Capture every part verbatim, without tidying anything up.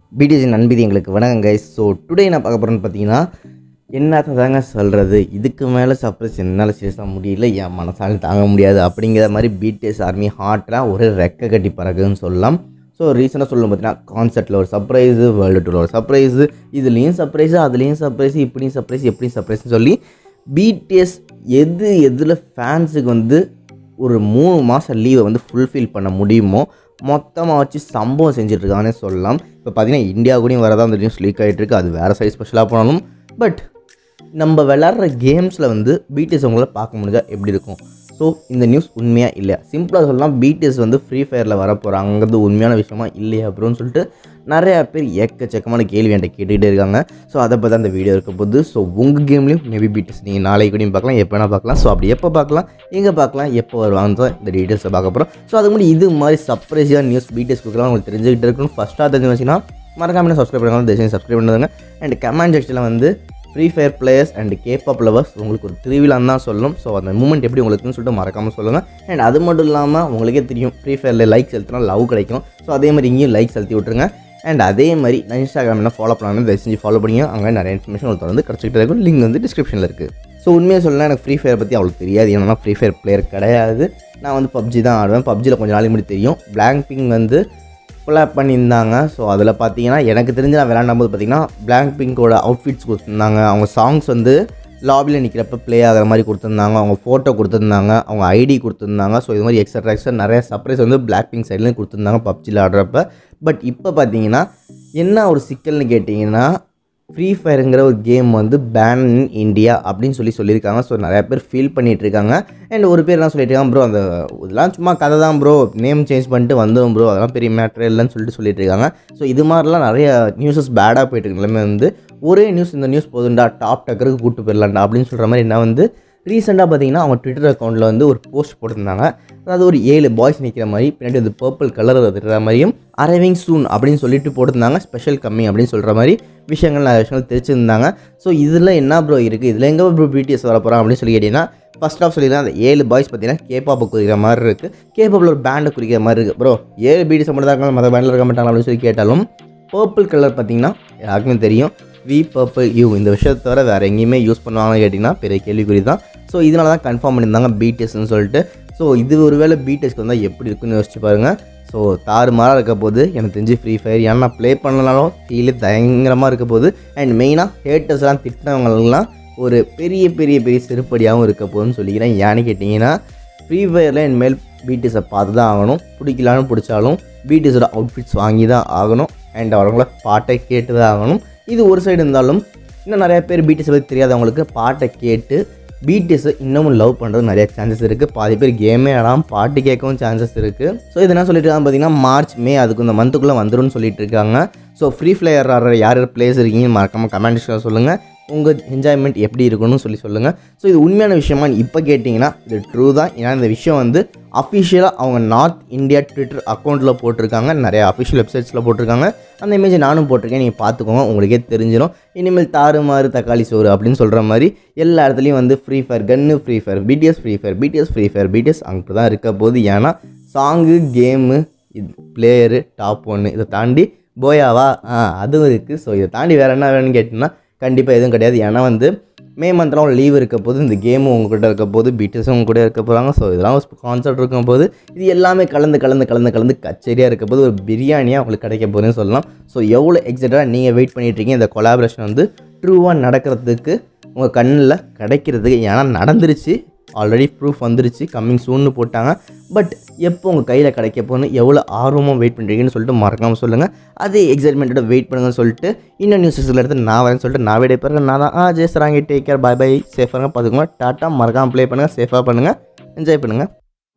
BDS நண்பதி எங்களுக்கு வணக்கம் guys. So today நான் பார்க்க போகிறேன்னு பார்த்தீங்கன்னா என்னத்தை தாங்க சொல்கிறது, இதுக்கு மேலே சர்ப்ரைஸ் என்னால் சீரியஸாக முடியல, என் மனசால் தாங்க முடியாது அப்படிங்கிற மாதிரி பிடிஎஸ் ஆர்மி ஹார்ட்லாம் ஒரு ரெக்க கட்டி பறகுன்னு சொல்லலாம். ஸோ ரீசெண்டாக சொல்லணும் பார்த்தீங்கன்னா கான்சர்ட்டில் ஒரு சர்ப்ரைஸு, வேர்ல்டு டூரில் ஒரு சர்ப்ரைஸு, இதுலேயும் சர்ப்ரைஸு, அதுலேயும் சர்ப்ரைஸு, இப்படியும் சர்ப்ரைஸ், எப்படியும் சர்ப்ரைஸ்னு சொல்லி பிடிஎஸ் எது எதில் ஃபேன்ஸுக்கு வந்து ஒரு மூணு மாதம் லீவை வந்து ஃபுல்ஃபில் பண்ண முடியுமோ மொத்தமாக வச்சு சம்பவம் செஞ்சிட்ருக்காங்கன்னே சொல்லலாம். இப்போ பார்த்தீங்கன்னா இந்தியா கூடயும் வரதான் அந்த நியூஸ் லீக் ஆகிட்டுருக்கு. அது வேறு சைடு ஸ்பெஷலாக போனாலும் பட் நம்ம விளாட்ற கேம்ஸில் வந்து பிடிஎஸ் அவங்கள பார்க்க முடிஞ்சா எப்படி இருக்கும்? ஸோ இந்த நியூஸ் உண்மையாக இல்லையா? சிம்பிளாக சொல்லலாம், பிடிஎஸ் வந்து ஃப்ரீ ஃபயரில் வர போகிறாங்கிறது உண்மையான விஷயமா இல்லையா அப்படின்னு சொல்லிட்டு நிறையா பேர் ஏக்கச்சக்கமான கேள்வி என்கிட்ட கேட்டுக்கிட்டே இருக்காங்க. ஸோ அதை பற்றி அந்த வீடியோ இருக்க போது. ஸோ உங்கள் கேம்லேயும் மேபி பிடிஎஸ் நீங்கள் நாளைக்கு கூடயும் பார்க்கலாம், எப்போ வேணால் பார்க்கலாம். ஸோ அப்படி எப்போ பார்க்கலாம், எங்கே பார்க்கலாம், எப்போ வருவாங்க தான் இந்த டீட்டெயில்ஸை பார்க்க போகிறோம். ஸோ அதுக்கு முன்னாடி இது மாதிரி சர்ப்ரைஸாக நியூஸ் பிடிஎஸ் கொடுக்கலாம் உங்களுக்கு தெரிஞ்சுக்கிட்டு இருக்கணும். ஃபஸ்ட்டாக தெரிஞ்சு வச்சுன்னா மறக்காம சப்ஸ்கிரைப் பண்ணுங்க, தயவுசெய்து சப்ஸ்கிரைப் பண்ணுங்க. அண்ட் கமெண்ட் செக்ஷனில் வந்து Free Fire players and kebab lovers உங்களுக்கு ஒரு திருவிழான்னு தான் சொல்லணும். ஸோ அந்த மூமெண்ட் எப்படி உங்களுக்குன்னு சொல்லிட்டு மறக்காமல் சொல்லுங்கள். அண்ட் அது மட்டும் இல்லாமல் உங்களுக்கே தெரியும் ஃப்ரீ ஃபயரில் லைக் செலுத்தினா லவ் கிடைக்கும். ஸோ அதே மாதிரி இங்கேயும் லைக் செலுத்தி விட்ருங்க. அண்ட் அதே மாதிரி நான் இன்ஸ்டாகிராம் என்ன ஃபாலோ பண்ணாலும் தயவு செஞ்சு ஃபாலோ பண்ணிங்க. அங்கே நிறைய இன்ஃபர்மேஷன் உங்களுக்கு வந்து கிடச்சிக்கிட்டே இருக்கும். லிங்க் வந்து டிஸ்கிரிப்ஷனில் இருக்குது. ஸோ உண்மையாக சொல்லலாம், எனக்கு ஃப்ரீ ஃபயர் பற்றி அவ்வளோ தெரியாது. ஏன்னா ஃப்ரீ ஃபயர் பிளேயர் கிடையாது. நான் வந்து பப்ஜி தான் ஆடுவேன். பப்ஜியில் கொஞ்சம் நாளைக்கு முன்னாடி தெரியும் பிளாக் பிங்க் வந்து கொலாப் பண்ணியிருந்தாங்க. ஸோ அதில் பார்த்தீங்கன்னா எனக்கு தெரிஞ்சு நான் விளையாடும்போது பார்த்தீங்கன்னா பிளாக் பிங்கோட அவுட்ஃபிட்ஸ் கொடுத்துருந்தாங்க. அவங்க சாங்ஸ் வந்து லாபியில் நிற்கிறப்ப ப்ளே ஆகிற மாதிரி கொடுத்துருந்தாங்க. அவங்க ஃபோட்டோ கொடுத்துருந்தாங்க, அவங்க ஐடி கொடுத்துருந்தாங்க. ஸோ இது மாதிரி எக்ஸ்ட்ரா எக்ஸ்ட்ரா நிறைய சர்ப்ரைஸ் வந்து பிளாக் பிங்க் சைட்லேயும் கொடுத்துருந்தாங்க பப்ஜியில் ஆடுறப்ப. பட் இப்போ பார்த்தீங்கன்னா என்ன ஒரு சிக்கல்னு கேட்டிங்கன்னா, ஃப்ரீ ஃபயருங்கிற ஒரு கேம் வந்து பேன் இன் இந்தியா அப்படின்னு சொல்லி சொல்லியிருக்காங்க. ஸோ நிறையா பேர் ஃபீல் பண்ணிகிட்ருக்காங்க. அண்ட் ஒரு பேர் என்ன சொல்லிட்டு இருக்காங்க, ப்ரோ அந்த இதெல்லாம் சும்மா கதை தான் ப்ரோ, நேம் சேஞ்ச் பண்ணிட்டு வந்துடும் ப்ரோ, அதெல்லாம் பெரிய மேட்ரு இல்லைன்னு சொல்லிட்டு சொல்லிட்டு இருக்காங்க. ஸோ இது மாதிரிலாம் நிறைய நியூஸஸ் பேடாக போயிட்டு இருக்கு. எல்லாமே வந்து ஒரே நியூஸ், இந்த நியூஸ் போதுண்டா டாப் டக்கருக்கு கூப்பிட்டு போயிடலாண்டா அப்படின்னு சொல்கிற மாதிரி என்ன வந்து ரீசெண்டாக பார்த்தீங்கன்னா அவங்க ட்விட்டர் அக்கௌண்ட்டில் வந்து ஒரு போஸ்ட் போட்டிருந்தாங்க. அதாவது ஒரு ஏழு பாய்ஸ் நிற்கிற மாதிரி, பின்னாடி வந்து பர்பிள் கலர் இருக்கிற மாதிரியும் அரைவிங் சூன் அப்படின்னு சொல்லிட்டு போட்டிருந்தாங்க. ஸ்பெஷல் கம்மி அப்படின்னு சொல்கிற மாதிரி விஷயங்கள் நிறைய விஷயங்கள் தெரிஞ்சிருந்தாங்க. ஸோ இதில் என்ன ப்ரோ இருக்குது, இதில் எங்கே ப்ரோ பிடிஎஸ் வர போகிறான் அப்படின்னு சொல்லி கேட்டிங்கன்னா, ஃபஸ்ட் ஆஃப் சொல்லிடலாம், அந்த ஏழு பாய்ஸ் பார்த்தீங்கன்னா கேபாப்பை குறிக்கிற மாதிரி இருக்குது. கேபாப்பில் ஒரு பேண்டை குறிக்கிற மாதிரி இருக்குது. ப்ரோ ஏழு பிடிஎஸ் மட்டும் தான் இருக்காங்க, மற்ற பேண்டில் இருக்க மாட்டாங்க அப்படின்னு சொல்லி கேட்டாலும் பர்பிள் கலர் பார்த்தீங்கன்னா யாருக்குமே தெரியும், வி பர்பிள் யூ இந்த விஷயத்தை தவிர வேறு எங்கேயுமே யூஸ் பண்ணுவாங்கன்னு கேட்டிங்கன்னா பெரிய கேள்விக்குறி தான். ஸோ இதனால தான் கன்ஃபார்ம் பண்ணியிருந்தாங்க பிடிஎஸ்ன்னு சொல்லிட்டு. ஸோ இது ஒரு வேளை பிடிஎஸ்க்கு வந்தால் எப்படி இருக்குன்னு யோசிச்சு பாருங்கள். ஸோ தாறு மாறாக இருக்க போது எனக்கு தெரிஞ்சு ஃப்ரீ ஃபயர். ஏன்னா நான் ப்ளே பண்ணனாலும் ஃபீலே பயங்கரமாக இருக்க போகுது. அண்ட் மெயினாக ஹேட்டர்ஸ்லாம் திட்டினவங்கலாம் ஒரு பெரிய பெரிய பெரிய செருப்படியாகவும் இருக்க போகுதுன்னு சொல்லிக்கிறேன். ஏன்னு கேட்டிங்கன்னா ஃப்ரீ ஃபயரில் இனிமேல் பிடிஎஸை பார்த்து தான் ஆகணும். பிடிக்கலான்னு பிடிச்சாலும் பிடிஎஸோட அவுட்ஃபிட்ஸ் வாங்கி தான் ஆகணும். அண்ட் அவங்கள பாட்டை கேட்டு தான் ஆகணும். இது ஒரு சைடு இருந்தாலும் இன்னும் நிறையா பேர் பிடிஎஸ் பற்றி தெரியாதவங்களுக்கு பாட்டை கேட்டு பிடிஎஸ் இன்னமும் லவ் பண்ணுறது நிறைய சான்சஸ் இருக்குது. பாதி பேர் கேமே ஆடாமல் பாட்டு கேட்கவும் சான்சஸ் இருக்குது. ஸோ இது என்ன சொல்லிட்டு இருக்காங்க பார்த்தீங்கன்னா, மார்ச் மே அதுக்கு இந்த மந்த்துக்குள்ளே வந்துடும் சொல்லிட்டு இருக்காங்க. ஸோ ஃப்ரீ ஃபயர் ஆடுற யார் யார் பிளேஸ் இருக்கீங்கன்னு மறக்காமல் கமெண்ட் சொல்லுங்கள். உங்கள் என்ஜாய்மெண்ட் எப்படி இருக்குன்னு சொல்லி சொல்லுங்கள். ஸோ இது உண்மையான விஷயமா இப்போ கேட்டிங்கன்னா இது ட்ரூ தான். ஏன்னா இந்த விஷயம் வந்து அஃபிஷியலாக அவங்க நார்த் இந்தியா ட்விட்டர் அக்கௌண்ட்டில் போட்டிருக்காங்க, நிறைய அஃபிஷியல் வெப்சைட்ஸில் போட்டிருக்காங்க. அந்த இமேஜை நானும் போட்டிருக்கேன், நீங்கள் பார்த்துக்கோங்க, உங்களுக்கே தெரிஞ்சிடும். இனிமேல் தாறுமாறு தக்காளி சோறு அப்படின்னு சொல்கிற மாதிரி எல்லா இடத்துலையும் வந்து Free Fire gun, Free Fire BTS, Free Fire BTS, Free Fire BTS அங்கே தான் இருக்க போது. ஏன்னா சாங்கு, கேமு, இது பிளேயரு, டாப் ஒன்று, இதை தாண்டி போயாவா ஆ அதுவும் இருக்குது. ஸோ இதை தாண்டி வேறு என்ன வேணும்னு கேட்டிங்கன்னா கண்டிப்பாக எதுவும் கிடையாது. ஏன்னா வந்து மே மந்த்லாம் லீவ் இருக்க போது, இந்த கேமும் உங்கள்கிட்ட இருக்க போது, பிடிஎஸும் உங்க கூட இருக்க போகிறாங்க. ஸோ இதெல்லாம் ஒரு கான்சர்ட் இருக்கும் போது இது எல்லாமே கலந்து கலந்து கலந்து கலந்து கச்சேரியாக இருக்க போது ஒரு பிரியாணியாக உங்களுக்கு கிடைக்க போகுதுன்னு சொல்லலாம். ஸோ எவ்வளோ எக்ஸைட்டடாக நீங்கள் வெயிட் பண்ணிகிட்ருக்கீங்க இந்த கொலாபரேஷன் வந்து ட்ரூவாக நடக்கிறதுக்கு, உங்கள் கண்ணில் கிடைக்கிறதுக்கு. ஏன்னா நடந்துருச்சு, ஆல்ரெடி ப்ரூஃப் வந்துருச்சு, கம்மிங் சூன்னு போட்டாங்க. பட் எப்போ உங்கள் கையில் கிடைக்க போகணும், எவ்வளோ ஆர்வமாக வெயிட் பண்ணுறீங்கன்னு சொல்லிட்டு மறக்காமல் சொல்லுங்கள். அதே எக்ஸைட்மெண்ட்டோட வெயிட் பண்ணுங்கன்னு சொல்லிட்டு இன்னும் நியூஸஸில் எடுத்து நான் வரேன்னு சொல்லிட்டு நான் வீடியோ போகிறேன். நான் தான் ஆ ஜெயசராங்க. டேக் கேர், பை பை, சேஃபாக பார்த்துக்கோங்க, டாட்டா. மறக்காமல் ப்ளே பண்ணுங்கள், சேஃபாக பண்ணுங்கள், என்ஜாய் பண்ணுங்கள்.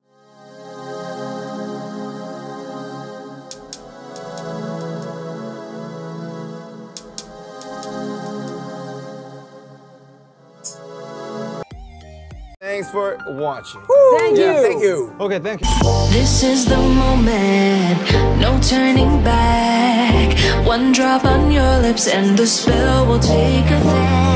Thanks for watching. Woo! Thank yeah, you. Thank you. Okay, thank you. This is the moment, no turning back. One drop on your lips and the spell will take effect.